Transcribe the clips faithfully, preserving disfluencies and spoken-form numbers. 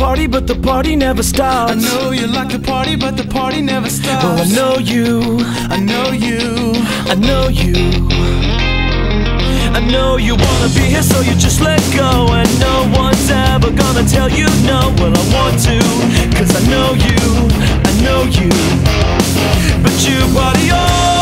party, but the party never stops. I know you like the party, but the party never stops. Oh, I know you, I know you, I know you. I know you wanna be here, so you just let go. And no one's ever gonna tell you no. Well, I want to, cause I know you, I know you. But you party on.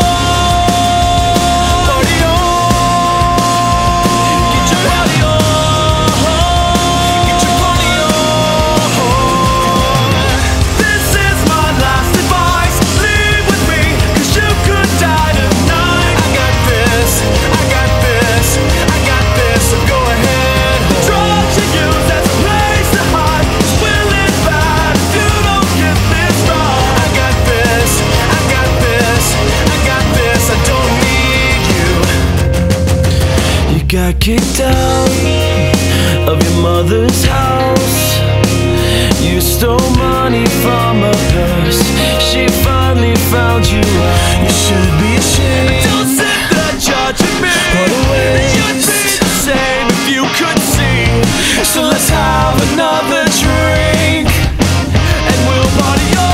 Got kicked out of your mother's house. You stole money from her purse. She finally found you out. You should be ashamed. Don't sit there judging me. What a waste. You'd be the same if you could see. So let's have another drink and we'll party on.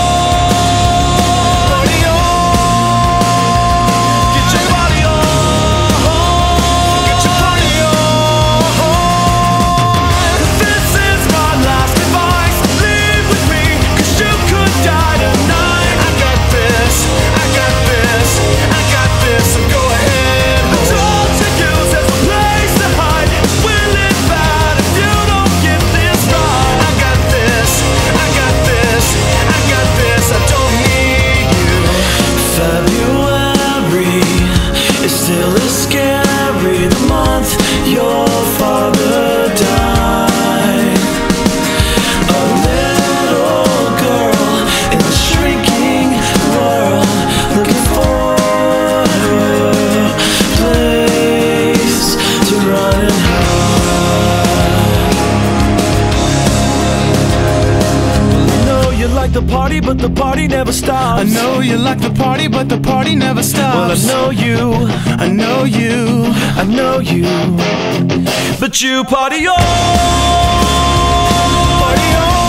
The party, but the party never stops. I know you like the party, but the party never stops. Well, I know you, I know you, I know you. But you party on, party on.